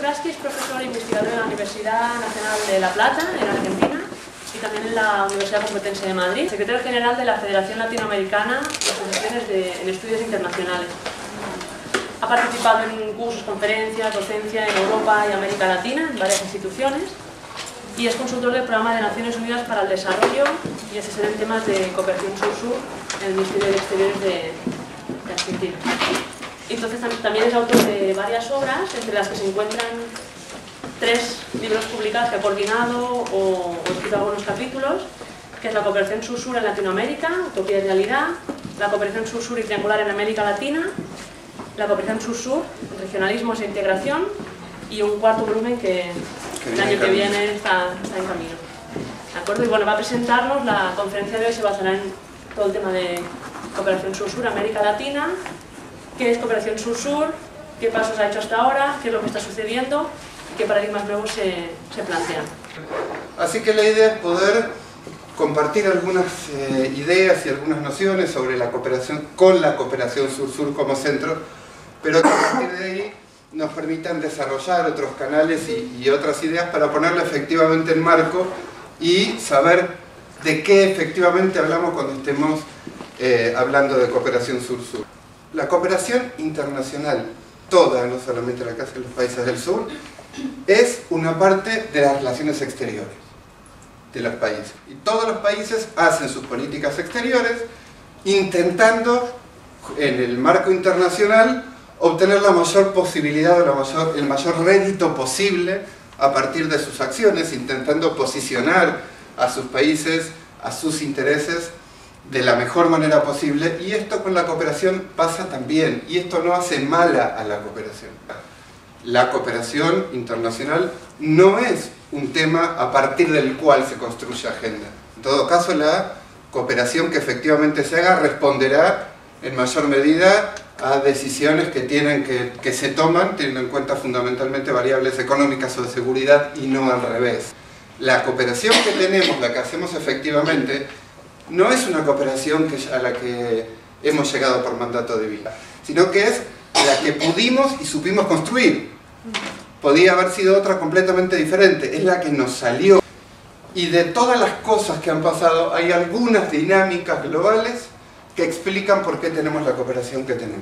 Lasky es profesor e investigador en la Universidad Nacional de La Plata, en Argentina, y también en la Universidad Complutense de Madrid, secretario general de la Federación Latinoamericana de Asociaciones en Estudios Internacionales. Ha participado en cursos, conferencias, docencia en Europa y América Latina, en varias instituciones, y es consultor del Programa de Naciones Unidas para el Desarrollo y asesor en temas de cooperación sur-sur en el Ministerio de Exteriores de Argentina. Entonces también es autor de varias obras, entre las que se encuentran 3 libros publicados que ha coordinado o escrito algunos capítulos, que es La cooperación sur-sur en Latinoamérica, Utopía y Realidad, La cooperación sur-sur y triangular en América Latina, La cooperación sur-sur, Regionalismos e Integración, y un 4º volumen que el año que viene está en camino. ¿De acuerdo? Y bueno, va a presentarnos, la conferencia de hoy se basará en todo el tema de cooperación sur-sur, América Latina, qué es cooperación sur-sur, qué pasos ha hecho hasta ahora, qué es lo que está sucediendo y qué paradigmas nuevos se plantean. Así que la idea es poder compartir algunas ideas y algunas nociones sobre la cooperación, con la cooperación sur-sur como centro, pero que a partir de ahí nos permitan desarrollar otros canales y otras ideas para ponerlo efectivamente en marco y saber de qué efectivamente hablamos cuando estemos hablando de cooperación sur-sur. La cooperación internacional, toda, no solamente la que hacen los países del sur, es una parte de las relaciones exteriores de los países. Y todos los países hacen sus políticas exteriores intentando, en el marco internacional, obtener la mayor posibilidad o el mayor rédito posible a partir de sus acciones, intentando posicionar a sus países, a sus intereses de la mejor manera posible, y esto con la cooperación pasa también, y esto no hace mala a la cooperación. La cooperación internacional no es un tema a partir del cual se construye agenda. En todo caso, la cooperación que efectivamente se haga responderá en mayor medida a decisiones que se toman teniendo en cuenta fundamentalmente variables económicas o de seguridad y no al revés. La cooperación que tenemos, la que hacemos efectivamente, no es una cooperación a la que hemos llegado por mandato divino, sino que es la que pudimos y supimos construir. Podía haber sido otra completamente diferente, es la que nos salió. Y de todas las cosas que han pasado, hay algunas dinámicas globales que explican por qué tenemos la cooperación que tenemos.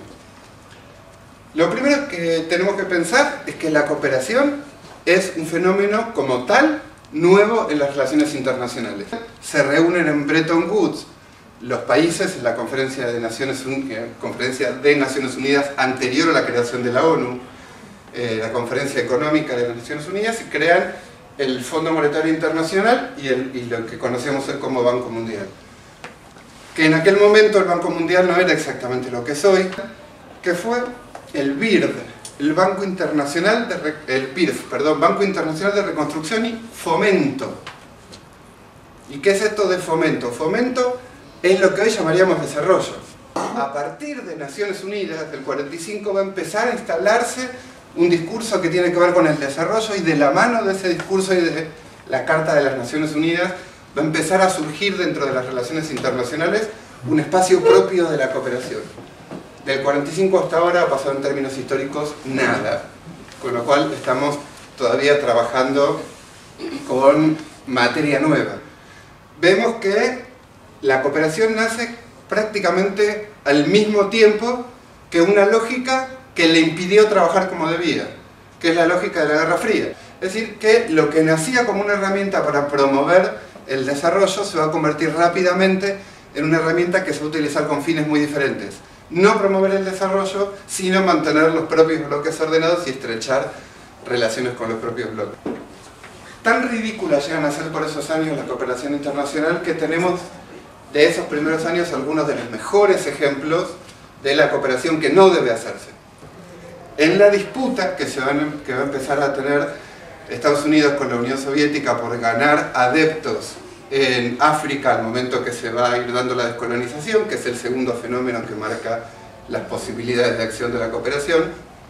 Lo primero que tenemos que pensar es que la cooperación es un fenómeno como tal nuevo en las relaciones internacionales. Se reúnen en Bretton Woods los países en la Conferencia de Naciones Unidas anterior a la creación de la ONU, la Conferencia Económica de las Naciones Unidas, y crean el Fondo Monetario Internacional y lo que conocemos hoy como Banco Mundial. Que en aquel momento el Banco Mundial no era exactamente lo que es hoy, que fue el BIRD, el Banco Internacional Banco Internacional de Reconstrucción y Fomento. ¿Y qué es esto de fomento? Fomento es lo que hoy llamaríamos desarrollo. A partir de Naciones Unidas, del 45, va a empezar a instalarse un discurso que tiene que ver con el desarrollo, y de la mano de ese discurso y de la Carta de las Naciones Unidas va a empezar a surgir dentro de las relaciones internacionales un espacio propio de la cooperación. Del 45 hasta ahora ha pasado en términos históricos nada, con lo cual estamos todavía trabajando con materia nueva. Vemos que la cooperación nace prácticamente al mismo tiempo que una lógica que le impidió trabajar como debía, que es la lógica de la Guerra Fría. Es decir, que lo que nacía como una herramienta para promover el desarrollo se va a convertir rápidamente en una herramienta que se va a utilizar con fines muy diferentes. No promover el desarrollo, sino mantener los propios bloques ordenados y estrechar relaciones con los propios bloques. Tan ridícula llegan a ser por esos años la cooperación internacional que tenemos de esos primeros años algunos de los mejores ejemplos de la cooperación que no debe hacerse. En la disputa que va a empezar a tener Estados Unidos con la Unión Soviética por ganar adeptos en África al momento que se va a ir dando la descolonización, que es el segundo fenómeno que marca las posibilidades de acción de la cooperación,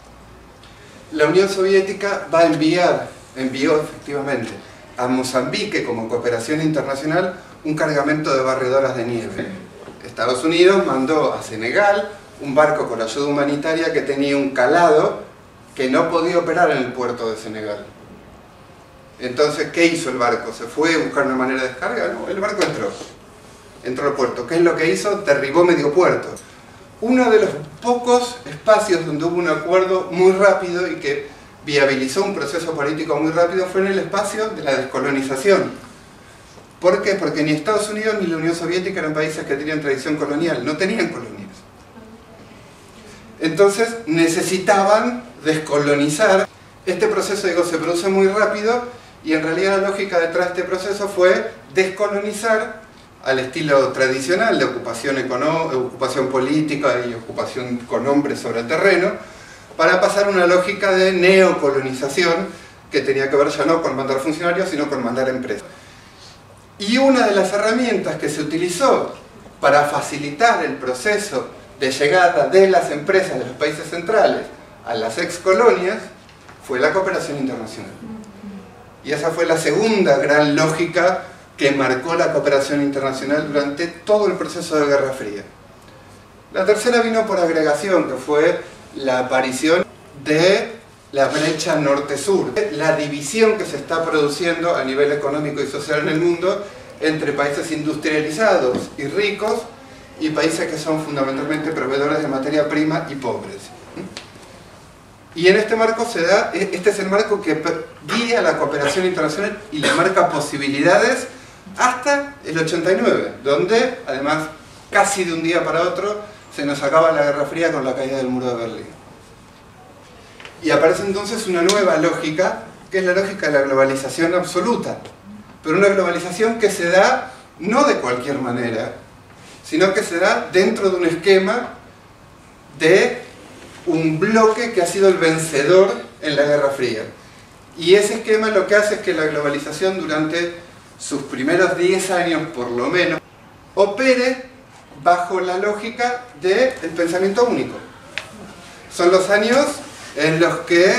la Unión Soviética envió efectivamente a Mozambique como cooperación internacional un cargamento de barredoras de nieve. Estados Unidos mandó a Senegal un barco con ayuda humanitaria que tenía un calado que no podía operar en el puerto de Senegal. Entonces, ¿qué hizo el barco? ¿Se fue a buscar una manera de descarga? No, el barco entró al puerto. ¿Qué es lo que hizo? Derribó medio puerto. Uno de los pocos espacios donde hubo un acuerdo muy rápido y que viabilizó un proceso político muy rápido fue en el espacio de la descolonización. ¿Por qué? Porque ni Estados Unidos ni la Unión Soviética eran países que tenían tradición colonial, no tenían colonias. Entonces necesitaban descolonizar. Este proceso, digo, se produce muy rápido y en realidad la lógica detrás de este proceso fue descolonizar al estilo tradicional de ocupación política y ocupación con hombres sobre el terreno, para pasar a una lógica de neocolonización que tenía que ver ya no con mandar funcionarios, sino con mandar empresas. Y una de las herramientas que se utilizó para facilitar el proceso de llegada de las empresas de los países centrales a las excolonias fue la cooperación internacional. Y esa fue la segunda gran lógica que marcó la cooperación internacional durante todo el proceso de Guerra Fría. La tercera vino por agregación, que fue la aparición de la brecha norte-sur, la división que se está produciendo a nivel económico y social en el mundo entre países industrializados y ricos y países que son fundamentalmente proveedores de materia prima y pobres. Y en este marco este es el marco que guía la cooperación internacional y le marca posibilidades hasta el 89, donde además casi de un día para otro se nos acaba la Guerra Fría con la caída del muro de Berlín. Y aparece entonces una nueva lógica, que es la lógica de la globalización absoluta, pero una globalización que se da no de cualquier manera, sino que se da dentro de un esquema de un bloque que ha sido el vencedor en la Guerra Fría. Y ese esquema lo que hace es que la globalización durante sus primeros 10 años por lo menos opere bajo la lógica del pensamiento único. Son los años en los que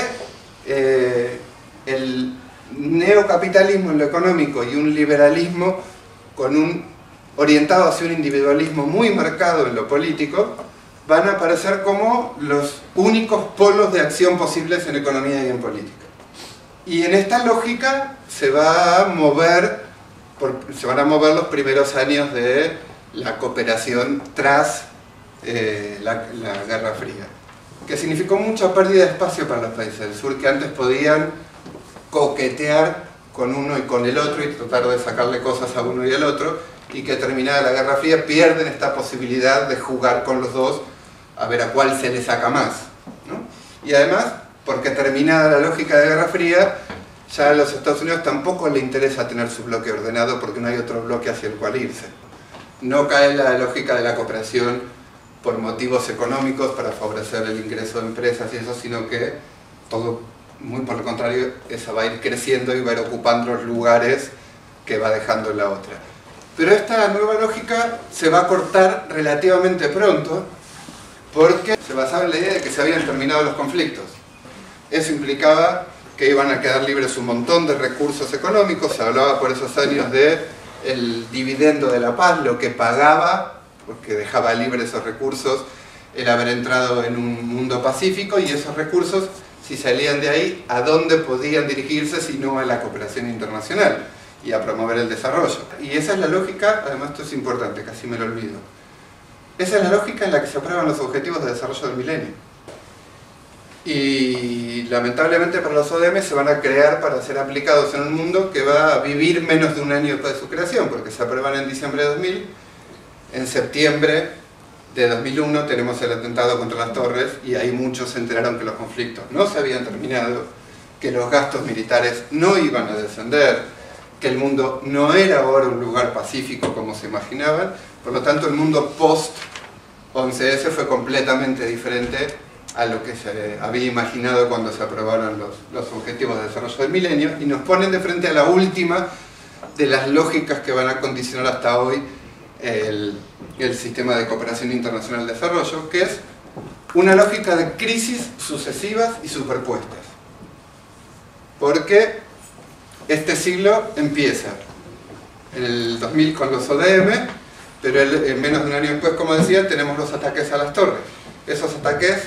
el neocapitalismo en lo económico y un liberalismo orientado hacia un individualismo muy marcado en lo político van a aparecer como los únicos polos de acción posibles en economía y en política. Y en esta lógica se van a mover los primeros años de la cooperación tras la Guerra Fría, que significó mucha pérdida de espacio para los países del sur, que antes podían coquetear con uno y con el otro y tratar de sacarle cosas a uno y al otro, y que terminada la Guerra Fría pierden esta posibilidad de jugar con los dos a ver a cuál se le saca más, ¿no? Y además, porque terminada la lógica de Guerra Fría, ya a los Estados Unidos tampoco le interesa tener su bloque ordenado porque no hay otro bloque hacia el cual irse. No cae la lógica de la cooperación por motivos económicos para favorecer el ingreso de empresas y eso, sino que todo, muy por lo contrario, esa va a ir creciendo y va a ir ocupando los lugares que va dejando la otra. Pero esta nueva lógica se va a cortar relativamente pronto porque se basaba en la idea de que se habían terminado los conflictos. Eso implicaba que iban a quedar libres un montón de recursos económicos. Se hablaba por esos años del dividendo de la paz, lo que pagaba, porque dejaba libres esos recursos, el haber entrado en un mundo pacífico, y esos recursos, si salían de ahí, ¿a dónde podían dirigirse si no a la cooperación internacional y a promover el desarrollo? Y esa es la lógica, además esto es importante, casi me lo olvido. Esa es la lógica en la que se aprueban los objetivos de desarrollo del milenio. Y lamentablemente para los ODM se van a crear para ser aplicados en un mundo que va a vivir menos de un año después de su creación, porque se aprueban en diciembre de 2000, en septiembre de 2001 tenemos el atentado contra las torres y ahí muchos se enteraron que los conflictos no se habían terminado, que los gastos militares no iban a descender, que el mundo no era ahora un lugar pacífico como se imaginaban. Por lo tanto, el mundo post-11S fue completamente diferente a lo que se había imaginado cuando se aprobaron los objetivos de desarrollo del milenio, y nos ponen de frente a la última de las lógicas que van a condicionar hasta hoy el sistema de cooperación internacional de desarrollo, que es una lógica de crisis sucesivas y superpuestas. Porque este siglo empieza en el 2000 con los ODM, pero en menos de un año después, como decía, tenemos los ataques a las torres. Esos ataques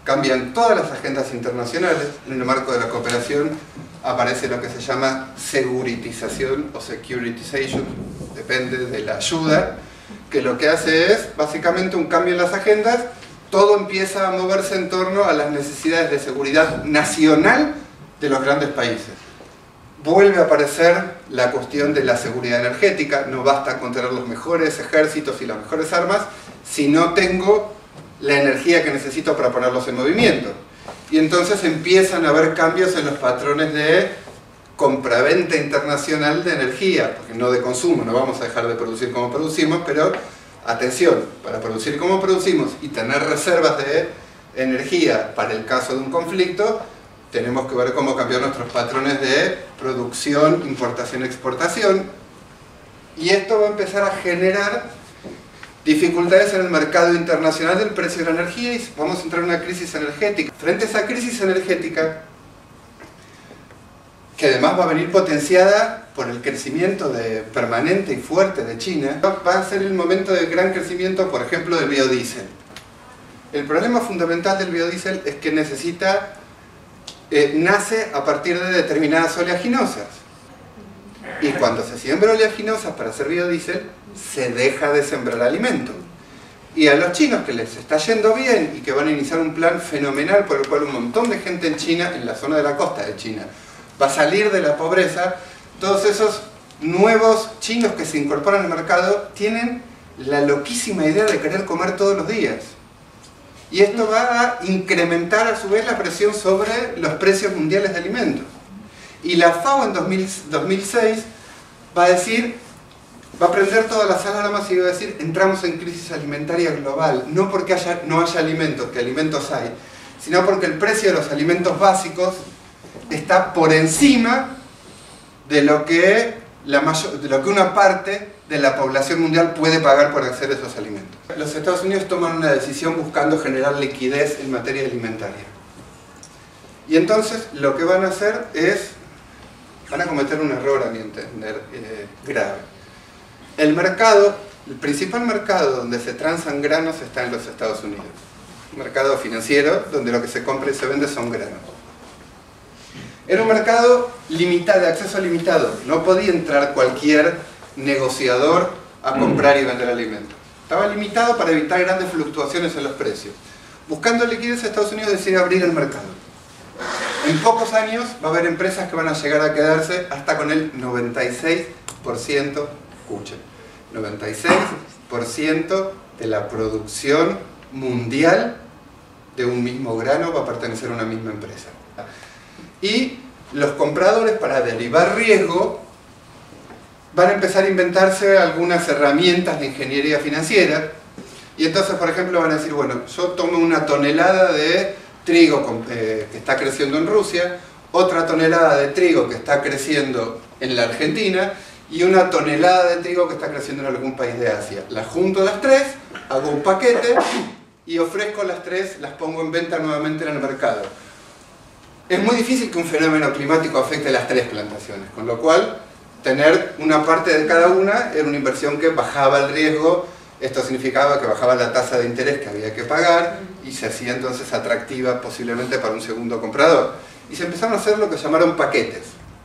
cambian todas las agendas internacionales. En el marco de la cooperación aparece lo que se llama seguritización o securitization, depende de la ayuda, que lo que hace es básicamente un cambio en las agendas. Todo empieza a moverse en torno a las necesidades de seguridad nacional de los grandes países. Vuelve a aparecer la cuestión de la seguridad energética. No basta con tener los mejores ejércitos y las mejores armas si no tengo la energía que necesito para ponerlos en movimiento. Y entonces empiezan a haber cambios en los patrones de compraventa internacional de energía, porque no de consumo, no vamos a dejar de producir como producimos, pero atención, para producir como producimos y tener reservas de energía para el caso de un conflicto, tenemos que ver cómo cambiar nuestros patrones de producción, importación, exportación, y esto va a empezar a generar dificultades en el mercado internacional del precio de la energía y vamos a entrar en una crisis energética. Frente a esa crisis energética, que además va a venir potenciada por el crecimiento permanente y fuerte de China, va a ser el momento de gran crecimiento, por ejemplo, del biodiesel. El problema fundamental del biodiesel es que nace a partir de determinadas oleaginosas. Y cuando se siembra oleaginosas para hacer biodiesel, se deja de sembrar alimento. Y a los chinos que les está yendo bien y que van a iniciar un plan fenomenal por el cual un montón de gente en China, en la zona de la costa de China, va a salir de la pobreza, todos esos nuevos chinos que se incorporan al mercado tienen la loquísima idea de querer comer todos los días. Y esto va a incrementar a su vez la presión sobre los precios mundiales de alimentos. Y la FAO en 2006 va a prender todas las alarmas y va a decir: entramos en crisis alimentaria global, no porque no haya alimentos, que alimentos hay, sino porque el precio de los alimentos básicos está por encima de lo que una parte de la población mundial puede pagar por acceder a esos alimentos. Los Estados Unidos toman una decisión buscando generar liquidez en materia alimentaria. Y entonces lo que van a hacer es, van a cometer un error a mi entender grave. El principal mercado donde se transan granos está en los Estados Unidos. Un mercado financiero donde lo que se compra y se vende son granos. Era un mercado limitado, de acceso limitado. No podía entrar cualquier negociador a comprar y vender alimentos. Estaba limitado para evitar grandes fluctuaciones en los precios. Buscando liquidez, Estados Unidos decide abrir el mercado. En pocos años va a haber empresas que van a llegar a quedarse hasta con el 96%, escuchen, 96% de la producción mundial de un mismo grano va a pertenecer a una misma empresa. Y los compradores, para derivar riesgo, van a empezar a inventarse algunas herramientas de ingeniería financiera. Y entonces, por ejemplo, van a decir: bueno, yo tomo una tonelada de trigo que está creciendo en Rusia, otra tonelada de trigo que está creciendo en la Argentina y una tonelada de trigo que está creciendo en algún país de Asia. Las junto las tres, hago un paquete y ofrezco las tres, las pongo en venta nuevamente en el mercado. Es muy difícil que un fenómeno climático afecte las tres plantaciones, con lo cual tener una parte de cada una era una inversión que bajaba el riesgo. Esto significaba que bajaba la tasa de interés que había que pagar y se hacía entonces atractiva posiblemente para un segundo comprador. Y se empezaron a hacer lo que llamaron paquetes.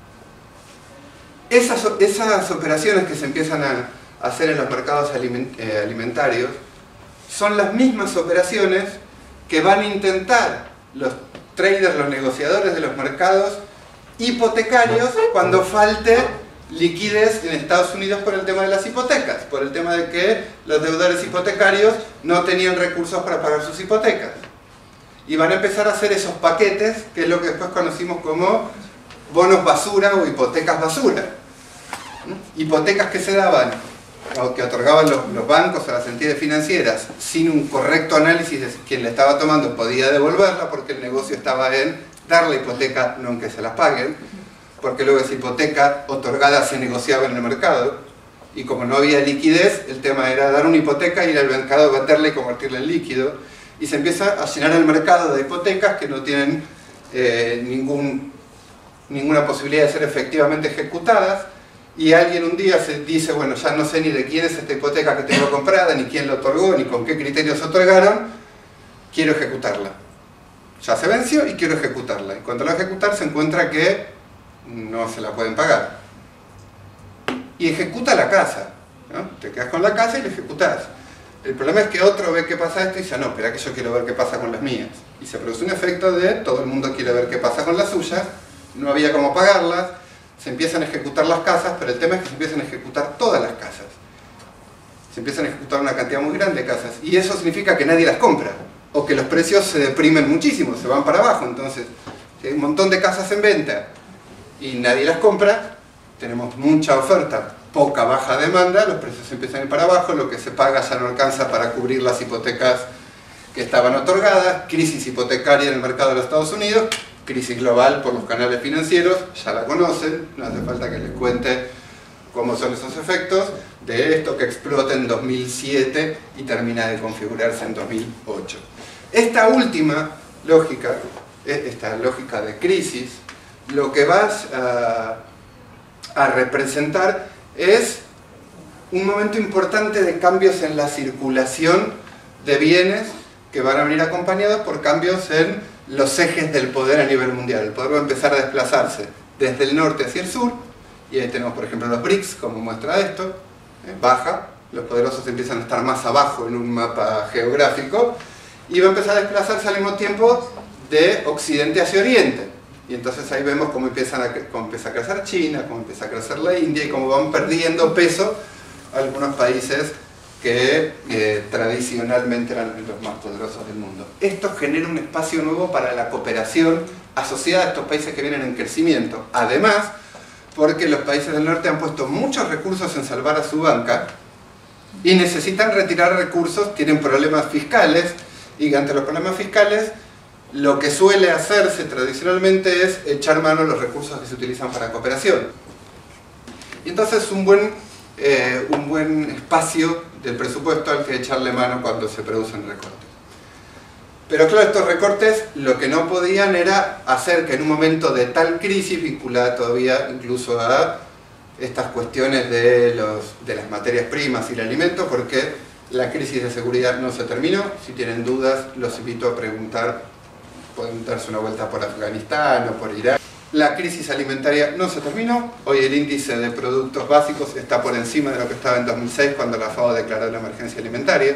Esas operaciones que se empiezan a hacer en los mercados alimentarios son las mismas operaciones que van a intentar los traders, los negociadores de los mercados hipotecarios cuando falte liquidez en Estados Unidos por el tema de las hipotecas, por el tema de que los deudores hipotecarios no tenían recursos para pagar sus hipotecas. Y van a empezar a hacer esos paquetes, que es lo que después conocimos como bonos basura o hipotecas basura. Hipotecas que se daban, o que otorgaban los bancos a las entidades financieras sin un correcto análisis de quién la estaba tomando podía devolverla, porque el negocio estaba en dar la hipoteca, no en que se las paguen, porque luego esa hipoteca otorgada se negociaba en el mercado, y como no había liquidez, el tema era dar una hipoteca, ir al mercado, venderla y convertirla en líquido, y se empieza a llenar el mercado de hipotecas que no tienen ninguna posibilidad de ser efectivamente ejecutadas, y alguien un día se dice: bueno, ya no sé ni de quién es esta hipoteca que tengo comprada, ni quién la otorgó, ni con qué criterios se otorgaron, quiero ejecutarla. ya se venció y quiero ejecutarla. Y cuando la va a ejecutar se encuentra que no se la pueden pagar. Y ejecuta la casa, ¿no? Te quedas con la casa y la ejecutás. El problema es que otro ve qué pasa esto y dice, no, espera que yo quiero ver qué pasa con las mías. Y se produce un efecto de todo el mundo quiere ver qué pasa con las suyas, no había cómo pagarlas, se empiezan a ejecutar las casas, pero el tema es que se empiezan a ejecutar todas las casas. Se empiezan a ejecutar una cantidad muy grande de casas. Y eso significa que nadie las compra. O que los precios se deprimen muchísimo, se van para abajo. Entonces, si hay un montón de casas en venta y nadie las compra, tenemos mucha oferta, poca baja demanda, los precios empiezan a ir para abajo, lo que se paga ya no alcanza para cubrir las hipotecas que estaban otorgadas, crisis hipotecaria en el mercado de los Estados Unidos, crisis global por los canales financieros, ya la conocen, no hace falta que les cuente cómo son esos efectos de esto que explota en 2007 y termina de configurarse en 2008. Esta última lógica, esta lógica de crisis, lo que vas a representar es un momento importante de cambios en la circulación de bienes que van a venir acompañados por cambios en los ejes del poder a nivel mundial. El poder va a empezar a desplazarse desde el norte hacia el sur, y ahí tenemos por ejemplo los BRICS como muestra de esto, baja, los poderosos empiezan a estar más abajo en un mapa geográfico, y va a empezar a desplazarse al mismo tiempo de occidente hacia oriente. Y entonces ahí vemos cómo empieza a crecer China, cómo empieza a crecer la India y cómo van perdiendo peso algunos países que tradicionalmente eran los más poderosos del mundo. Esto genera un espacio nuevo para la cooperación asociada a estos países que vienen en crecimiento. Además, porque los países del norte han puesto muchos recursos en salvar a su banca y necesitan retirar recursos, tienen problemas fiscales, y ante los problemas fiscales lo que suele hacerse tradicionalmente es echar mano a los recursos que se utilizan para cooperación. Y entonces un buen espacio del presupuesto al que echarle mano cuando se producen recortes. Pero claro, estos recortes lo que no podían era hacer que en un momento de tal crisis, vinculada todavía incluso a estas cuestiones de las materias primas y el alimento, porque la crisis de seguridad no se terminó. Si tienen dudas, los invito a preguntar, pueden darse una vuelta por Afganistán o por Irak. La crisis alimentaria no se terminó. Hoy el índice de productos básicos está por encima de lo que estaba en 2006 cuando la FAO declaró la emergencia alimentaria.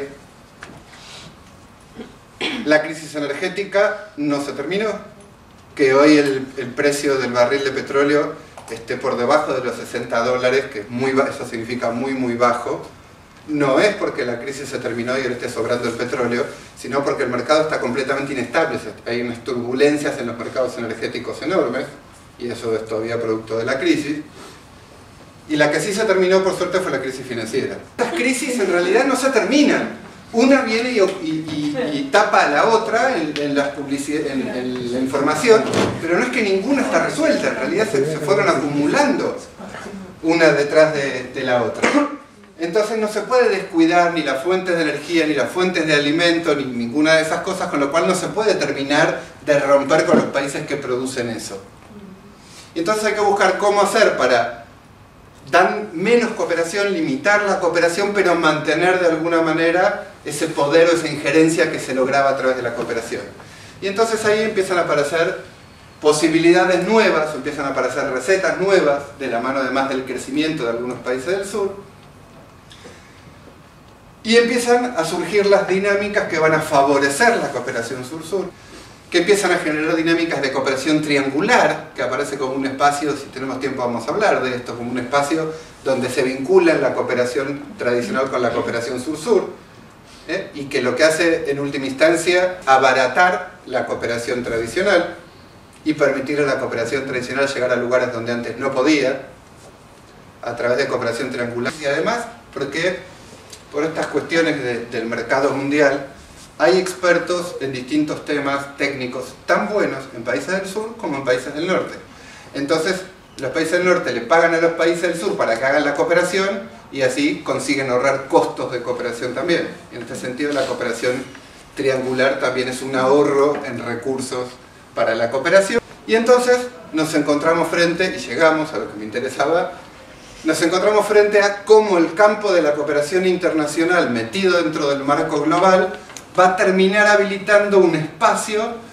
La crisis energética no se terminó. Que hoy el precio del barril de petróleo esté por debajo de los $60, que es muy bajo, eso significa muy bajo, no es porque la crisis se terminó y ahora esté sobrando el petróleo, sino porque el mercado está completamente inestable. Hay unas turbulencias en los mercados energéticos enormes, y eso es todavía producto de la crisis. Y la que sí se terminó, por suerte, fue la crisis financiera. Estas crisis en realidad no se terminan. Una viene y tapa a la otra en la información, pero no es que ninguna está resuelta, en realidad se fueron acumulando una detrás de la otra. Entonces no se puede descuidar ni las fuentes de energía, ni las fuentes de alimento, ni ninguna de esas cosas, con lo cual no se puede terminar de romper con los países que producen eso. Y entonces hay que buscar cómo hacer para dar menos cooperación, limitar la cooperación, pero mantener de alguna manera ese poder o esa injerencia que se lograba a través de la cooperación. Y entonces ahí empiezan a aparecer posibilidades nuevas, empiezan a aparecer recetas nuevas, de la mano además del crecimiento de algunos países del sur, y empiezan a surgir las dinámicas que van a favorecer la cooperación sur-sur, que empiezan a generar dinámicas de cooperación triangular, que aparece como un espacio, si tenemos tiempo vamos a hablar de esto, como un espacio donde se vincula la cooperación tradicional con la cooperación sur-sur, y que lo que hace en última instancia abaratar la cooperación tradicional y permitir a la cooperación tradicional llegar a lugares donde antes no podía, a través de cooperación triangular. Y además, porque por estas cuestiones del mercado mundial, hay expertos en distintos temas técnicos tan buenos en países del sur como en países del norte. Entonces, los países del norte le pagan a los países del sur para que hagan la cooperación y así consiguen ahorrar costos de cooperación también. En este sentido, la cooperación triangular también es un ahorro en recursos para la cooperación. Y entonces nos encontramos frente, y llegamos a lo que me interesaba, nos encontramos frente a cómo el campo de la cooperación internacional metido dentro del marco global va a terminar habilitando un espacio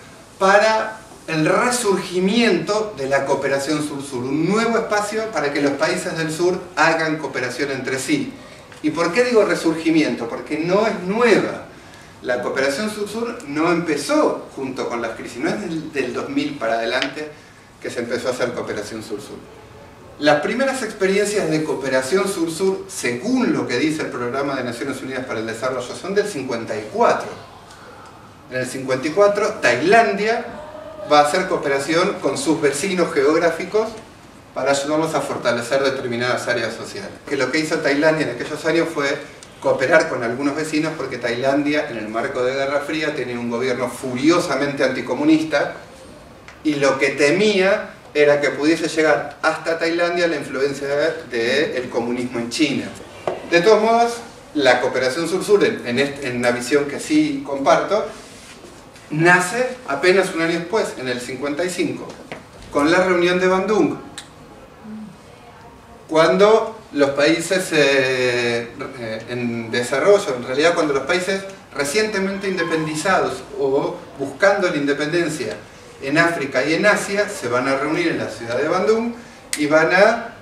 para el resurgimiento de la cooperación sur-sur, un nuevo espacio para que los países del sur hagan cooperación entre sí. ¿Y por qué digo resurgimiento? Porque no es nueva. La cooperación sur-sur no empezó junto con las crisis, no es del 2000 para adelante que se empezó a hacer cooperación sur-sur. Las primeras experiencias de cooperación sur-sur, según lo que dice el Programa de Naciones Unidas para el Desarrollo, son del 54. En el 54, Tailandia va a hacer cooperación con sus vecinos geográficos para ayudarlos a fortalecer determinadas áreas sociales. Que lo que hizo Tailandia en aquellos años fue cooperar con algunos vecinos porque Tailandia, en el marco de Guerra Fría, tenía un gobierno furiosamente anticomunista y lo que temía era que pudiese llegar hasta Tailandia la influencia del comunismo en China. De todos modos, la cooperación sur-sur, en una visión que sí comparto, nace apenas un año después, en el 55, con la reunión de Bandung, cuando los países en desarrollo, en realidad cuando los países recientemente independizados o buscando la independencia en África y en Asia, se van a reunir en la ciudad de Bandung y van a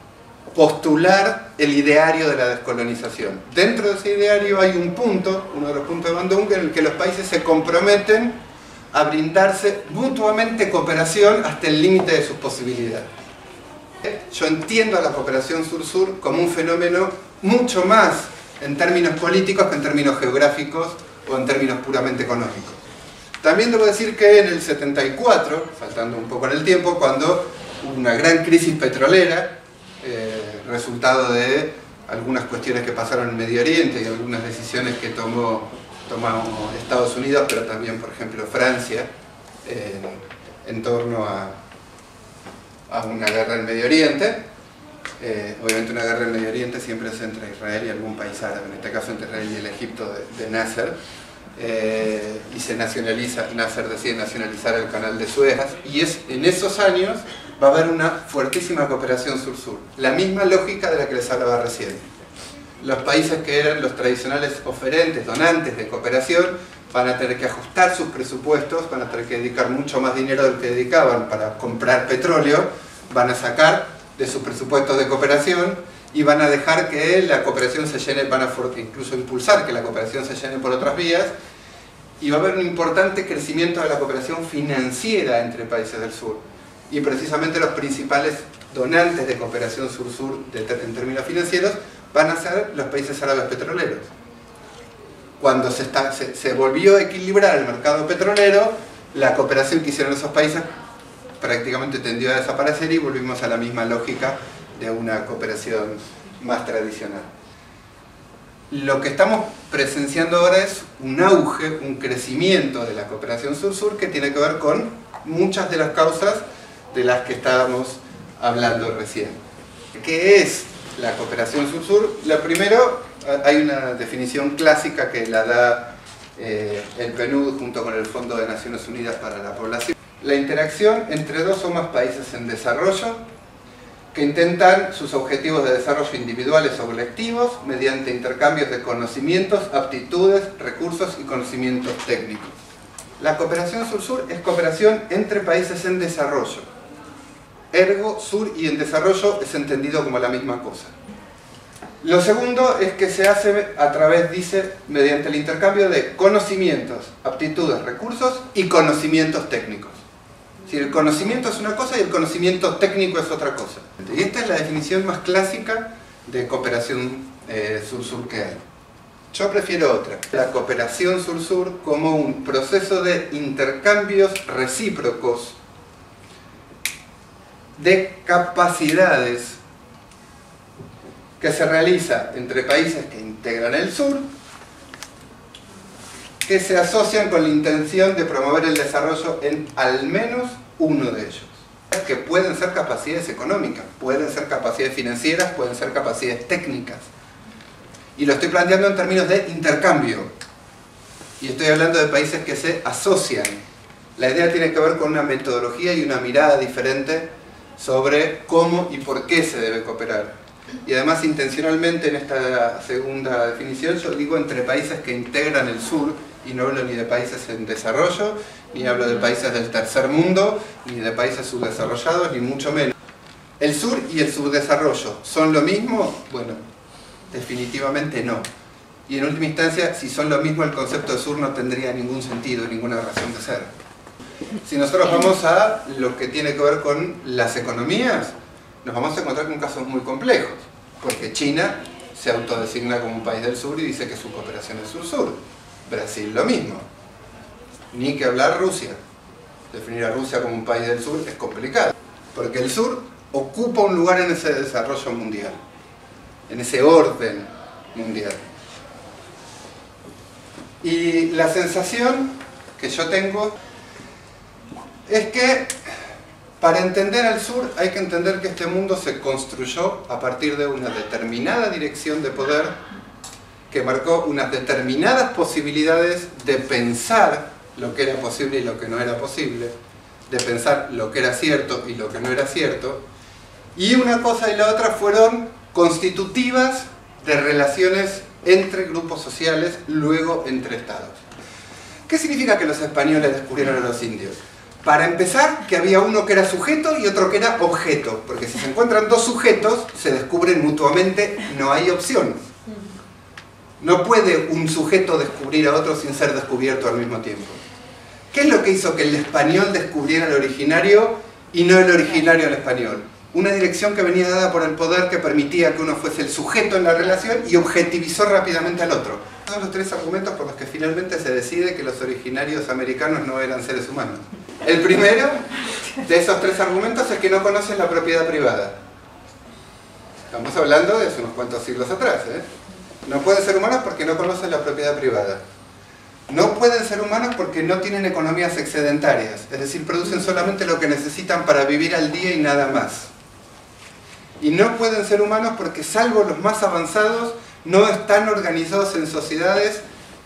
postular el ideario de la descolonización. Dentro de ese ideario hay un punto, uno de los puntos de Bandung, en el que los países se comprometen a brindarse mutuamente cooperación hasta el límite de sus posibilidades. Yo entiendo a la cooperación sur-sur como un fenómeno mucho más en términos políticos que en términos geográficos o en términos puramente económicos. También debo decir que en el 74, saltando un poco en el tiempo, cuando hubo una gran crisis petrolera, resultado de algunas cuestiones que pasaron en Medio Oriente y algunas decisiones que tomó Estados Unidos, pero también, por ejemplo, Francia, en torno a una guerra en Medio Oriente. Obviamente una guerra en Medio Oriente siempre es entre Israel y algún país árabe, en este caso entre Israel y el Egipto de Nasser, y Nasser decide nacionalizar el canal de Suez, y en esos años va a haber una fuertísima cooperación sur-sur, la misma lógica de la que les hablaba recién. Los países que eran los tradicionales oferentes, donantes de cooperación, van a tener que ajustar sus presupuestos, van a tener que dedicar mucho más dinero del que dedicaban para comprar petróleo, van a sacar de sus presupuestos de cooperación y van a dejar que la cooperación se llene, van a incluso impulsar que la cooperación se llene por otras vías, y va a haber un importante crecimiento de la cooperación financiera entre países del sur. Y precisamente los principales donantes de cooperación sur-sur en términos financieros van a ser los países árabes petroleros. Cuando se volvió a equilibrar el mercado petrolero, la cooperación que hicieron esos países prácticamente tendió a desaparecer y volvimos a la misma lógica de una cooperación más tradicional. Lo que estamos presenciando ahora es un auge, un crecimiento de la cooperación sur-sur que tiene que ver con muchas de las causas de las que estábamos hablando recién. ¿Qué es la cooperación sur-sur? Lo primero, hay una definición clásica que la da el PNUD junto con el Fondo de Naciones Unidas para la Población. La interacción entre dos o más países en desarrollo que intentan sus objetivos de desarrollo individuales o colectivos mediante intercambios de conocimientos, aptitudes, recursos y conocimientos técnicos. La cooperación sur-sur es cooperación entre países en desarrollo. Ergo, sur y en desarrollo es entendido como la misma cosa. Lo segundo es que se hace a través, dice, mediante el intercambio de conocimientos, aptitudes, recursos y conocimientos técnicos. Si el conocimiento es una cosa y el conocimiento técnico es otra cosa. Y esta es la definición más clásica de cooperación sur-sur que hay. Yo prefiero otra. La cooperación sur-sur como un proceso de intercambios recíprocos de capacidades que se realiza entre países que integran el sur, que se asocian con la intención de promover el desarrollo en al menos uno de ellos. Que pueden ser capacidades económicas, pueden ser capacidades financieras, pueden ser capacidades técnicas. Y lo estoy planteando en términos de intercambio. Y estoy hablando de países que se asocian. La idea tiene que ver con una metodología y una mirada diferente sobre cómo y por qué se debe cooperar. Y además intencionalmente en esta segunda definición yo digo entre países que integran el sur y no hablo ni de países en desarrollo, ni hablo de países del tercer mundo, ni de países subdesarrollados, ni mucho menos. ¿El sur y el subdesarrollo son lo mismo? Bueno, definitivamente no. Y en última instancia, si son lo mismo, el concepto de sur no tendría ningún sentido, ninguna razón de ser. Si nosotros vamos a lo que tiene que ver con las economías, nos vamos a encontrar con casos muy complejos, porque China se autodesigna como un país del sur y dice que su cooperación es sur-sur. Brasil lo mismo. Ni que hablar Rusia. Definir a Rusia como un país del sur es complicado, porque el sur ocupa un lugar en ese desarrollo mundial, en ese orden mundial. Y la sensación que yo tengo es que para entender al sur hay que entender que este mundo se construyó a partir de una determinada dirección de poder que marcó unas determinadas posibilidades de pensar lo que era posible y lo que no era posible, de pensar lo que era cierto y lo que no era cierto, y una cosa y la otra fueron constitutivas de relaciones entre grupos sociales, luego entre estados. ¿Qué significa que los españoles descubrieron a los indios? Para empezar, que había uno que era sujeto y otro que era objeto, porque si se encuentran dos sujetos, se descubren mutuamente, no hay opción. No puede un sujeto descubrir a otro sin ser descubierto al mismo tiempo. ¿Qué es lo que hizo que el español descubriera el originario y no el originario al español? Una dirección que venía dada por el poder que permitía que uno fuese el sujeto en la relación y objetivizó rápidamente al otro. Son los tres argumentos por los que finalmente se decide que los originarios americanos no eran seres humanos. El primero de esos tres argumentos es que no conocen la propiedad privada. Estamos hablando de hace unos cuantos siglos atrás, ¿eh? No pueden ser humanos porque no conocen la propiedad privada. No pueden ser humanos porque no tienen economías excedentarias, es decir, producen solamente lo que necesitan para vivir al día y nada más. Y no pueden ser humanos porque, salvo los más avanzados, no están organizados en sociedades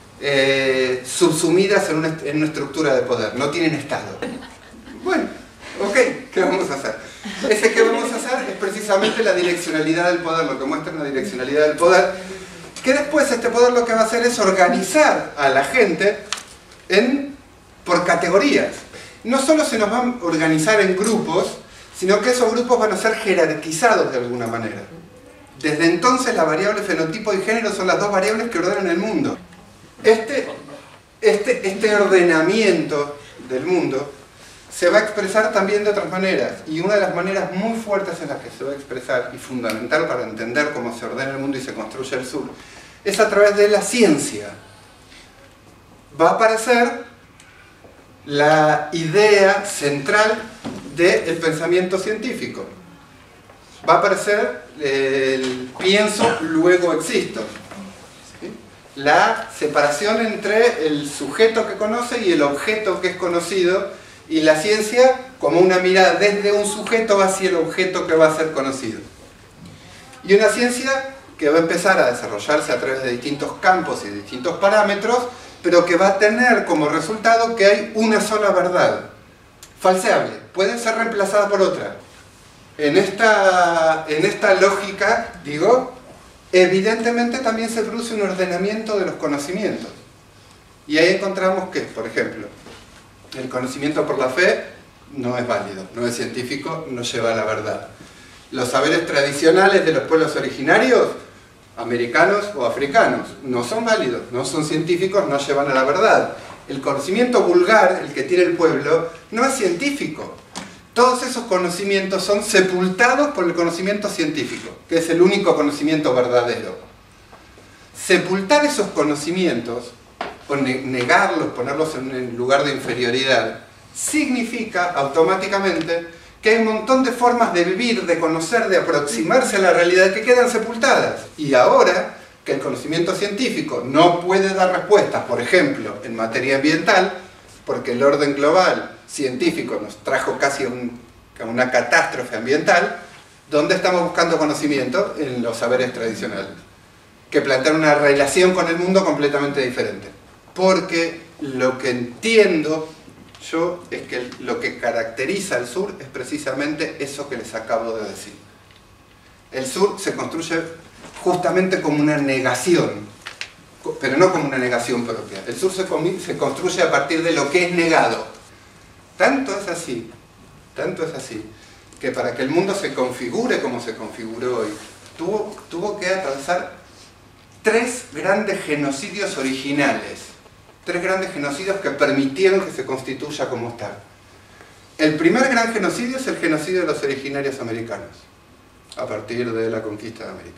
subsumidas en una estructura de poder, no tienen Estado. Bueno, ok, ¿qué vamos a hacer? Ese que vamos a hacer es precisamente la direccionalidad del poder, lo que muestra la direccionalidad del poder, que después este poder lo que va a hacer es organizar a la gente por categorías. No solo se nos van a organizar en grupos, sino que esos grupos van a ser jerarquizados de alguna manera. Desde entonces la variable fenotipo y género son las dos variables que ordenan el mundo. Este ordenamiento del mundo se va a expresar también de otras maneras, y una de las maneras muy fuertes en las que se va a expresar, y fundamental para entender cómo se ordena el mundo y se construye el sur, es a través de la ciencia. Va a aparecer la idea central del pensamiento científico. Va a aparecer el pienso, luego existo. ¿Sí? La separación entre el sujeto que conoce y el objeto que es conocido, y la ciencia como una mirada desde un sujeto hacia el objeto que va a ser conocido. Y una ciencia que va a empezar a desarrollarse a través de distintos campos y distintos parámetros, pero que va a tener como resultado que hay una sola verdad, falseable, puede ser reemplazada por otra. En esta lógica, digo, evidentemente también se produce un ordenamiento de los conocimientos. Y ahí encontramos que, por ejemplo, el conocimiento por la fe no es válido, no es científico, no lleva a la verdad. Los saberes tradicionales de los pueblos originarios, americanos o africanos, no son válidos, no son científicos, no llevan a la verdad. El conocimiento vulgar, el que tiene el pueblo, no es científico. Todos esos conocimientos son sepultados por el conocimiento científico, que es el único conocimiento verdadero. Sepultar esos conocimientos, o negarlos, ponerlos en un lugar de inferioridad, significa automáticamente que hay un montón de formas de vivir, de conocer, de aproximarse a la realidad que quedan sepultadas. Y ahora que el conocimiento científico no puede dar respuestas, por ejemplo, en materia ambiental, porque el orden global científico nos trajo casi a una catástrofe ambiental, ¿dónde estamos buscando conocimiento? En los saberes tradicionales, que plantean una relación con el mundo completamente diferente. Porque lo que entiendo yo es que lo que caracteriza al sur es precisamente eso que les acabo de decir. El sur se construye justamente como una negación pero no como una negación propia. El sur se construye a partir de lo que es negado. Tanto es así, que para que el mundo se configure como se configuró hoy, tuvo que atravesar 3 grandes genocidios originales. 3 grandes genocidios que permitieron que se constituya como está. El primer gran genocidio es el genocidio de los originarios americanos, a partir de la conquista de América.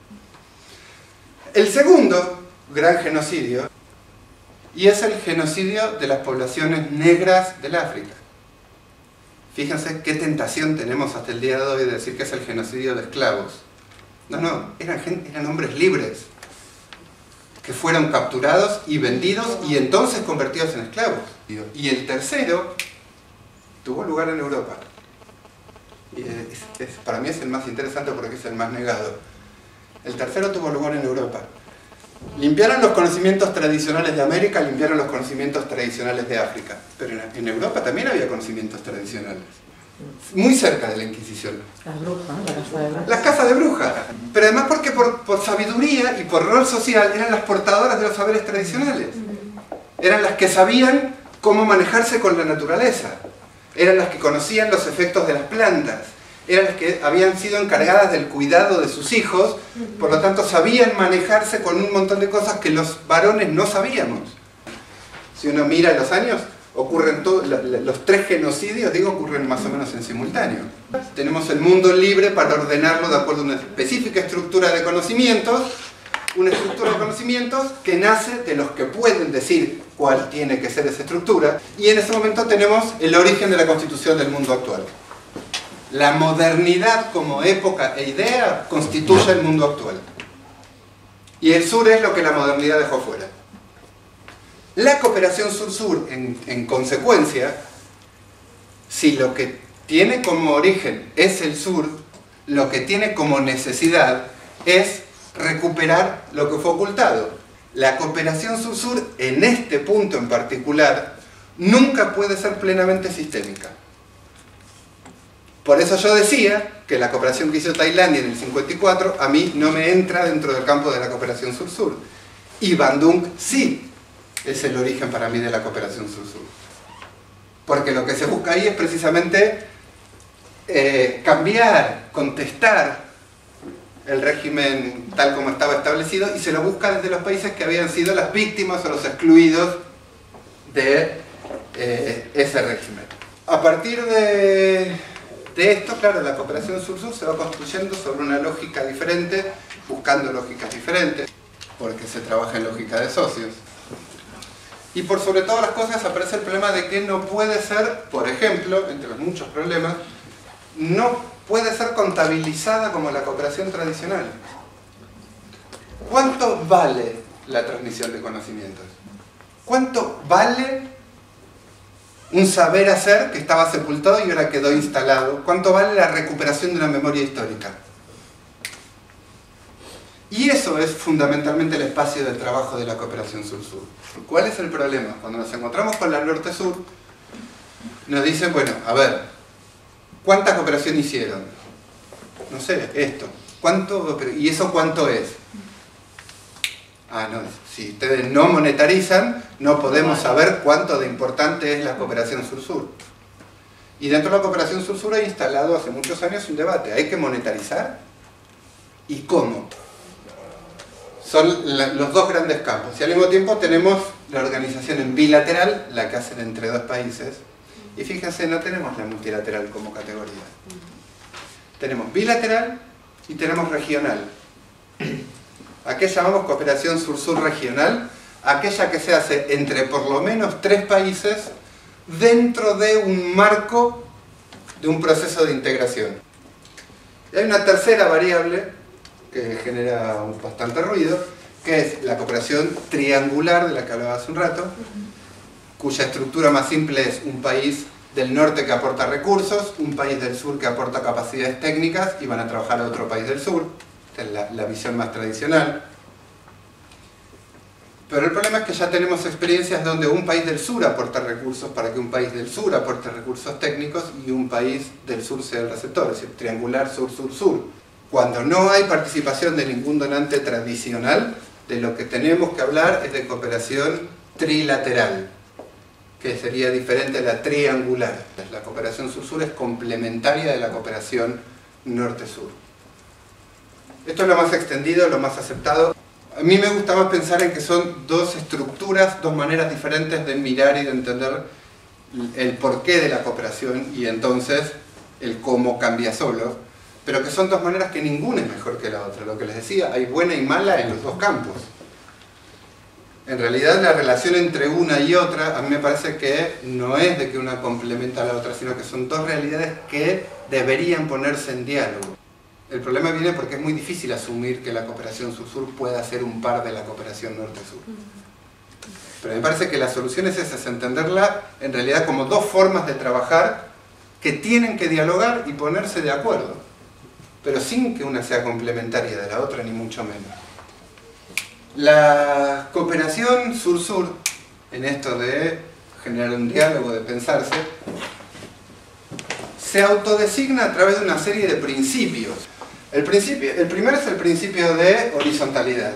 El segundo gran genocidio, y es el genocidio de las poblaciones negras del África. Fíjense qué tentación tenemos hasta el día de hoy de decir que es el genocidio de esclavos. No, eran hombres libres, que fueron capturados y vendidos y entonces convertidos en esclavos. Y el tercero tuvo lugar en Europa. Y para mí es el más interesante porque es el más negado. El tercero tuvo lugar en Europa. Limpiaron los conocimientos tradicionales de América, limpiaron los conocimientos tradicionales de África. Pero en Europa también había conocimientos tradicionales. Muy cerca de la Inquisición. Las brujas, la casa de brujas. Las casas de brujas. Pero además porque por sabiduría y por rol social eran las portadoras de los saberes tradicionales. Eran las que sabían cómo manejarse con la naturaleza. Eran las que conocían los efectos de las plantas. Eran las que habían sido encargadas del cuidado de sus hijos, por lo tanto sabían manejarse con un montón de cosas que los varones no sabíamos. Si uno mira los años, ocurren los 3 genocidios, ocurren más o menos en simultáneo. Tenemos el mundo libre para ordenarlo de acuerdo a una específica estructura de conocimientos, una estructura de conocimientos que nace de los que pueden decir cuál tiene que ser esa estructura, y en ese momento tenemos el origen de la constitución del mundo actual. La modernidad como época e idea constituye el mundo actual. Y el sur es lo que la modernidad dejó fuera. La cooperación sur-sur, en consecuencia, si lo que tiene como origen es el sur, lo que tiene como necesidad es recuperar lo que fue ocultado. La cooperación sur-sur, en este punto en particular, nunca puede ser plenamente sistémica. Por eso yo decía que la cooperación que hizo Tailandia en el 54 a mí no me entra dentro del campo de la cooperación sur-sur. Y Bandung sí es el origen para mí de la cooperación sur-sur. Porque lo que se busca ahí es precisamente cambiar, contestar el régimen tal como estaba establecido, y se lo busca desde los países que habían sido las víctimas o los excluidos de ese régimen. A partir de esto, claro, la cooperación sur-sur se va construyendo sobre una lógica diferente, buscando lógicas diferentes, porque se trabaja en lógica de socios. Y por sobre todas las cosas aparece el problema de que no puede ser, por ejemplo, entre los muchos problemas, no puede ser contabilizada como la cooperación tradicional. ¿Cuánto vale la transmisión de conocimientos? ¿Cuánto vale un saber hacer que estaba sepultado y ahora quedó instalado? ¿Cuánto vale la recuperación de una memoria histórica? Y eso es fundamentalmente el espacio de trabajo de la cooperación sur-sur. ¿Cuál es el problema? Cuando nos encontramos con la norte-sur, nos dicen, bueno, a ver, ¿cuánta cooperación hicieron? No sé, esto. ¿Cuánto? ¿Y eso cuánto es? Ah, no, si ustedes no monetarizan, no podemos saber cuánto de importante es la cooperación sur-sur. Y dentro de la cooperación sur-sur hay instalado hace muchos años un debate. ¿Hay que monetarizar? ¿Y cómo? Son los 2 grandes campos. Y al mismo tiempo tenemos la organización en bilateral, la que hacen entre 2 países. Y fíjense, no tenemos la multilateral como categoría. Tenemos bilateral y tenemos regional. ¿A qué llamamos cooperación sur-sur regional? Aquella que se hace entre por lo menos 3 países dentro de un marco de un proceso de integración. Y hay una tercera variable que genera bastante ruido, que es la cooperación triangular de la que hablaba hace un rato, cuya estructura más simple es un país del norte que aporta recursos, un país del sur que aporta capacidades técnicas y van a trabajar a otro país del sur. Esta es la visión más tradicional. Pero el problema es que ya tenemos experiencias donde un país del sur aporta recursos para que un país del sur aporte recursos técnicos y un país del sur sea el receptor, es decir, triangular sur-sur-sur. Cuando no hay participación de ningún donante tradicional, de lo que tenemos que hablar es de cooperación trilateral, que sería diferente a la triangular. La cooperación sur-sur es complementaria de la cooperación norte-sur. Esto es lo más extendido, lo más aceptado. A mí me gusta más pensar en que son dos estructuras, dos maneras diferentes de mirar y de entender el porqué de la cooperación y entonces el cómo cambia solo, pero que son dos maneras que ninguna es mejor que la otra. Lo que les decía, hay buena y mala en los dos campos. En realidad la relación entre una y otra a mí me parece que no es de que una complementa a la otra, sino que son dos realidades que deberían ponerse en diálogo. El problema viene porque es muy difícil asumir que la cooperación sur-sur pueda ser un par de la cooperación norte-sur. Pero me parece que la solución es esa, es entenderla en realidad como dos formas de trabajar que tienen que dialogar y ponerse de acuerdo, pero sin que una sea complementaria de la otra, ni mucho menos. La cooperación sur-sur, en esto de generar un diálogo, de pensarse, se autodesigna a través de una serie de principios. El primero es el principio de horizontalidad.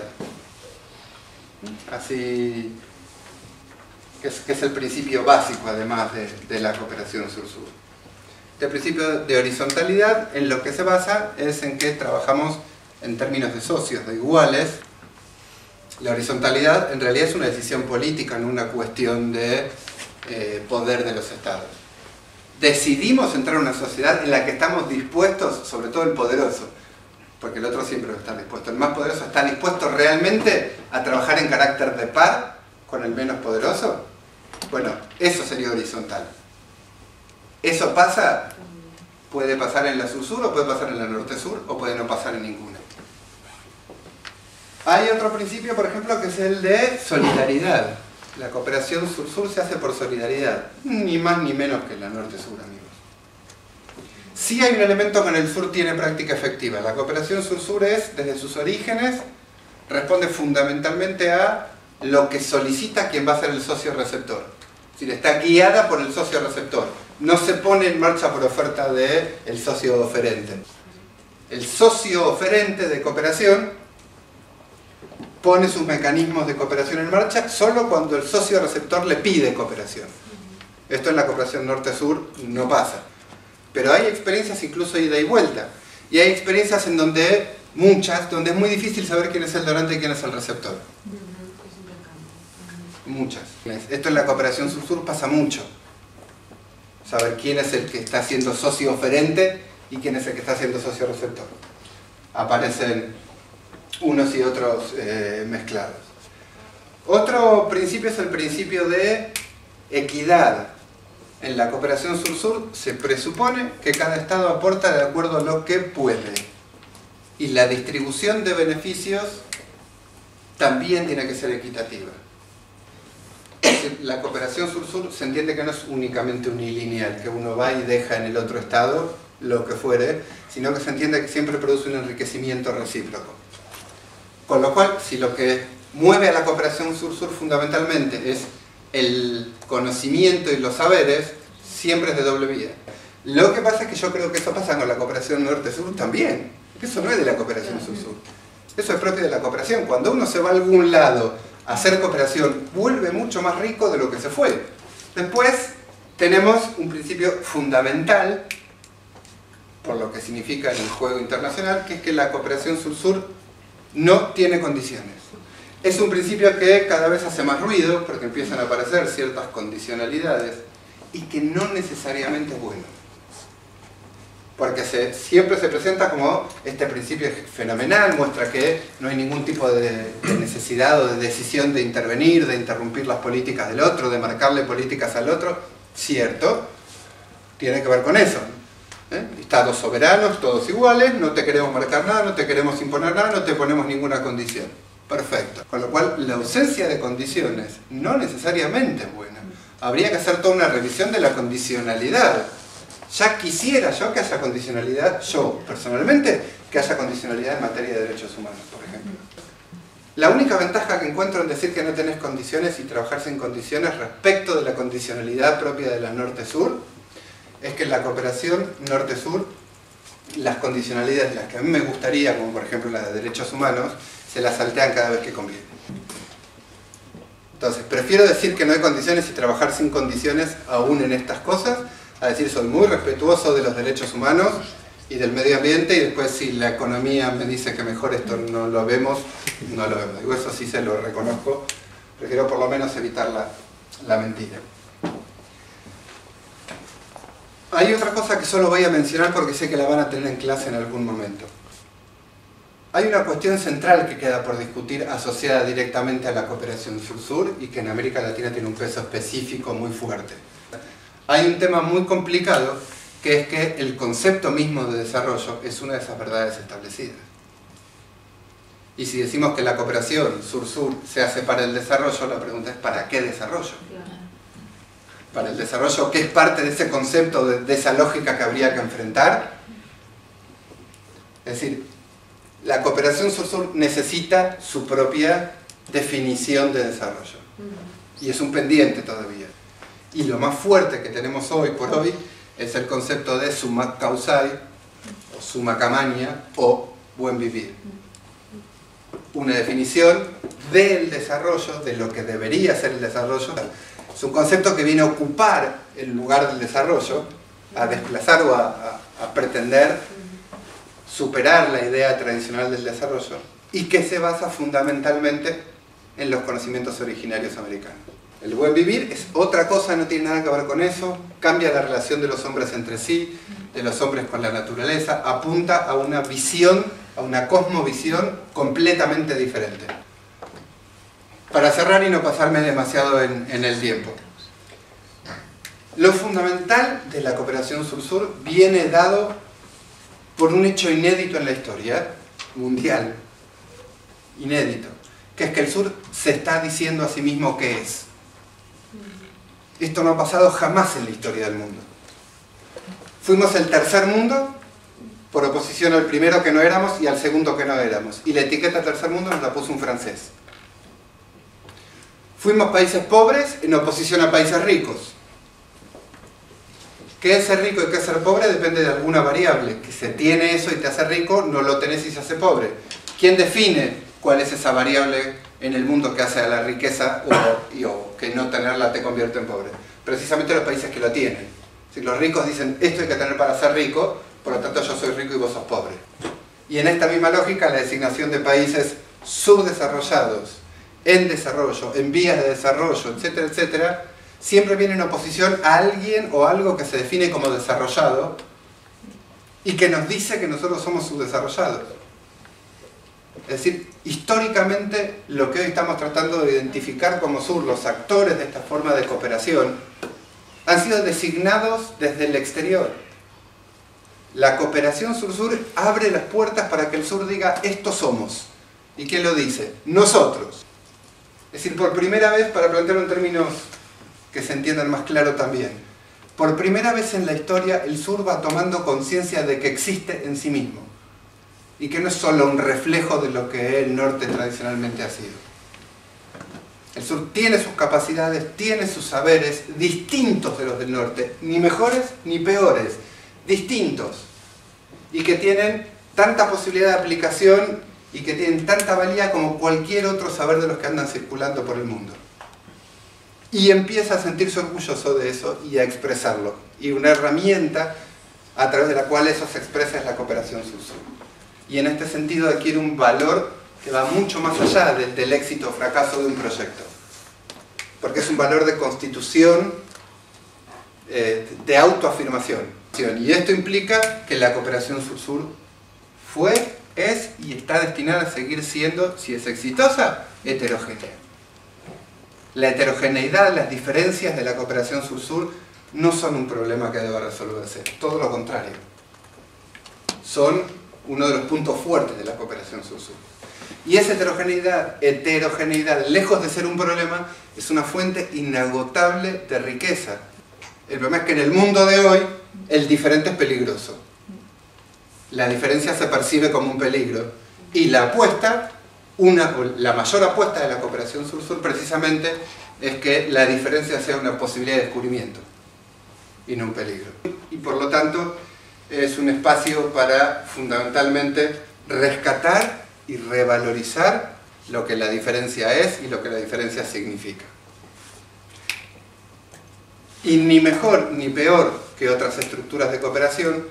Así, que es el principio básico, además, de la cooperación sur-sur. Este principio de horizontalidad, en lo que se basa, es en que trabajamos en términos de socios, de iguales. La horizontalidad en realidad es una decisión política, no una cuestión de poder de los estados. Decidimos entrar en una sociedad en la que estamos dispuestos, sobre todo el poderoso, porque el otro siempre va a estar dispuesto, el más poderoso está dispuesto realmente a trabajar en carácter de par con el menos poderoso. Bueno, eso sería horizontal. ¿Eso pasa? Puede pasar en la sur-sur o puede pasar en la norte-sur o puede no pasar en ninguna. Hay otro principio, por ejemplo, que es el de solidaridad. La cooperación sur-sur se hace por solidaridad, ni más ni menos que la norte-sur, amigos. Sí hay un elemento que en el sur tiene práctica efectiva. La cooperación sur-sur es, desde sus orígenes, responde fundamentalmente a lo que solicita quien va a ser el socio receptor. Es decir, está guiada por el socio receptor. No se pone en marcha por oferta del socio oferente. El socio oferente de cooperación pone sus mecanismos de cooperación en marcha solo cuando el socio receptor le pide cooperación. Esto en la cooperación norte-sur no pasa. Pero hay experiencias incluso ida y vuelta. Y hay experiencias en donde, muchas, donde es muy difícil saber quién es el donante y quién es el receptor. Muchas. Esto en la cooperación sur-sur pasa mucho. Saber quién es el que está siendo socio oferente y quién es el que está siendo socio receptor. Aparecen unos y otros mezclados. Otro principio es el principio de equidad. En la cooperación sur-sur se presupone que cada estado aporta de acuerdo a lo que puede. Y la distribución de beneficios también tiene que ser equitativa. La cooperación sur-sur se entiende que no es únicamente unilineal, que uno va y deja en el otro estado lo que fuere, sino que se entiende que siempre produce un enriquecimiento recíproco. Con lo cual, si lo que mueve a la cooperación sur-sur fundamentalmente es el conocimiento y los saberes, siempre es de doble vía. Lo que pasa es que yo creo que eso pasa con la cooperación norte-sur también. Eso no es de la cooperación sur-sur. Eso es propio de la cooperación. Cuando uno se va a algún lado a hacer cooperación, vuelve mucho más rico de lo que se fue. Después tenemos un principio fundamental, por lo que significa en el juego internacional, que es que la cooperación sur-sur no tiene condiciones. Es un principio que cada vez hace más ruido porque empiezan a aparecer ciertas condicionalidades y que no necesariamente es bueno. Porque siempre se presenta como este principio fenomenal, muestra que no hay ningún tipo de necesidad o de decisión de intervenir, de interrumpir las políticas del otro, de marcarle políticas al otro. Cierto, tiene que ver con eso. Estados soberanos, todos iguales, no te queremos marcar nada, no te queremos imponer nada, no te ponemos ninguna condición. Perfecto. Con lo cual, la ausencia de condiciones no necesariamente es buena. Habría que hacer toda una revisión de la condicionalidad. Ya quisiera yo que haya condicionalidad, yo personalmente, que haya condicionalidad en materia de derechos humanos, por ejemplo. La única ventaja que encuentro en decir que no tenés condiciones y trabajar sin condiciones respecto de la condicionalidad propia de la norte-sur, es que en la cooperación norte-sur, las condicionalidades, las que a mí me gustaría, como por ejemplo la de derechos humanos, se la saltean cada vez que conviene. Entonces, prefiero decir que no hay condiciones y trabajar sin condiciones aún en estas cosas, a decir soy muy respetuoso de los derechos humanos y del medio ambiente, y después si la economía me dice que mejor esto no lo vemos, no lo vemos. Digo, eso sí se lo reconozco, prefiero por lo menos evitar la mentira. Hay otra cosa que solo voy a mencionar porque sé que la van a tener en clase en algún momento. Hay una cuestión central que queda por discutir asociada directamente a la cooperación sur-sur y que en América Latina tiene un peso específico muy fuerte. Hay un tema muy complicado que es que el concepto mismo de desarrollo es una de esas verdades establecidas. Y si decimos que la cooperación sur-sur se hace para el desarrollo, la pregunta es ¿para qué desarrollo? Para el desarrollo, ¿qué es parte de ese concepto, de esa lógica que habría que enfrentar? Es decir, la cooperación sur-sur necesita su propia definición de desarrollo. Y es un pendiente todavía. Y lo más fuerte que tenemos hoy por hoy es el concepto de summa causai, o summa camania, o buen vivir. Una definición del desarrollo, de lo que debería ser el desarrollo. Es un concepto que viene a ocupar el lugar del desarrollo, a desplazar o a pretender superar la idea tradicional del desarrollo, y que se basa fundamentalmente en los conocimientos originarios americanos. El buen vivir es otra cosa, no tiene nada que ver con eso, cambia la relación de los hombres entre sí, de los hombres con la naturaleza, apunta a una visión, a una cosmovisión completamente diferente. Para cerrar y no pasarme demasiado en el tiempo. Lo fundamental de la cooperación sur-sur viene dado por un hecho inédito en la historia mundial, inédito, que es que el sur se está diciendo a sí mismo qué es. Esto no ha pasado jamás en la historia del mundo. Fuimos el tercer mundo por oposición al primero que no éramos y al segundo que no éramos. Y la etiqueta tercer mundo nos la puso un francés. Fuimos países pobres en oposición a países ricos. ¿Qué es ser rico y qué es ser pobre? Depende de alguna variable. Que se tiene eso y te hace rico, no lo tenés y se hace pobre. ¿Quién define cuál es esa variable en el mundo que hace a la riqueza o que no tenerla te convierte en pobre? Precisamente los países que lo tienen. Si los ricos dicen esto hay que tener para ser rico, por lo tanto yo soy rico y vos sos pobre. Y en esta misma lógica la designación de países subdesarrollados, en desarrollo, en vías de desarrollo, etcétera, etcétera, siempre viene en oposición a alguien o algo que se define como desarrollado y que nos dice que nosotros somos subdesarrollados. Es decir, históricamente lo que hoy estamos tratando de identificar como sur, los actores de esta forma de cooperación, han sido designados desde el exterior. La cooperación sur-sur abre las puertas para que el sur diga esto somos. ¿Y quién lo dice? Nosotros. Es decir, por primera vez, para plantearlo en términos que se entiendan más claro también, por primera vez en la historia el sur va tomando conciencia de que existe en sí mismo y que no es solo un reflejo de lo que el norte tradicionalmente ha sido. El sur tiene sus capacidades, tiene sus saberes distintos de los del norte, ni mejores ni peores, distintos, y que tienen tanta posibilidad de aplicación y que tienen tanta valía como cualquier otro saber de los que andan circulando por el mundo. Y empieza a sentirse orgulloso de eso y a expresarlo. Y una herramienta a través de la cual eso se expresa es la cooperación sur-sur. Y en este sentido adquiere un valor que va mucho más allá del éxito o fracaso de un proyecto. Porque es un valor de constitución, de autoafirmación. Y esto implica que la cooperación sur-sur fue, es y está destinada a seguir siendo, si es exitosa, heterogénea. La heterogeneidad, las diferencias de la cooperación sur-sur no son un problema que deba resolverse, todo lo contrario. Son uno de los puntos fuertes de la cooperación sur-sur. Y esa heterogeneidad, lejos de ser un problema, es una fuente inagotable de riqueza. El problema es que en el mundo de hoy, el diferente es peligroso. La diferencia se percibe como un peligro. Y la apuesta, la mayor apuesta de la cooperación sur-sur precisamente es que la diferencia sea una posibilidad de descubrimiento y no un peligro. Y por lo tanto es un espacio para fundamentalmente rescatar y revalorizar lo que la diferencia es y lo que la diferencia significa. Y ni mejor ni peor que otras estructuras de cooperación,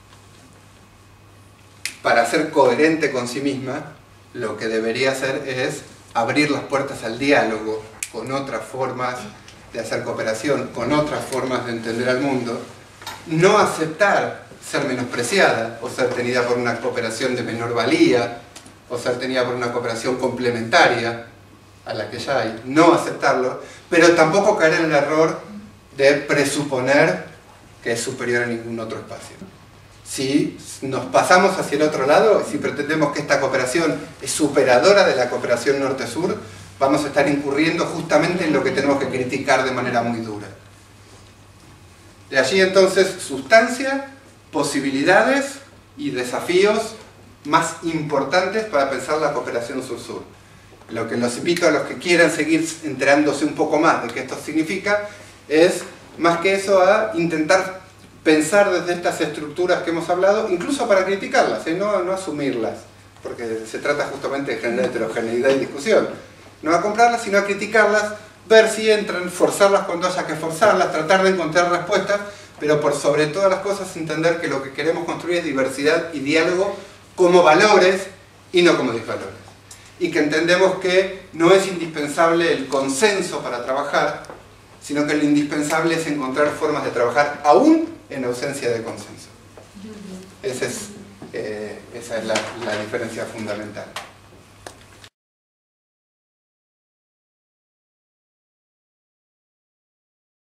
para ser coherente con sí misma, lo que debería hacer es abrir las puertas al diálogo con otras formas de hacer cooperación, con otras formas de entender al mundo, no aceptar ser menospreciada o ser tenida por una cooperación de menor valía o ser tenida por una cooperación complementaria a la que ya hay, no aceptarlo, pero tampoco caer en el error de presuponer que es superior a ningún otro espacio. Si nos pasamos hacia el otro lado, si pretendemos que esta cooperación es superadora de la cooperación norte-sur, vamos a estar incurriendo justamente en lo que tenemos que criticar de manera muy dura. De allí entonces sustancia, posibilidades y desafíos más importantes para pensar la cooperación sur-sur. Lo que los invito a los que quieran seguir enterándose un poco más de qué esto significa es, más que eso, a intentar pensar desde estas estructuras que hemos hablado, incluso para criticarlas, no asumirlas, porque se trata justamente de generar heterogeneidad y discusión. No a comprarlas, sino a criticarlas, ver si entran, forzarlas cuando haya que forzarlas, tratar de encontrar respuestas, pero por sobre todas las cosas entender que lo que queremos construir es diversidad y diálogo como valores y no como disvalores. Y que entendemos que no es indispensable el consenso para trabajar, sino que lo indispensable es encontrar formas de trabajar aún en ausencia de consenso. Esa es la diferencia fundamental.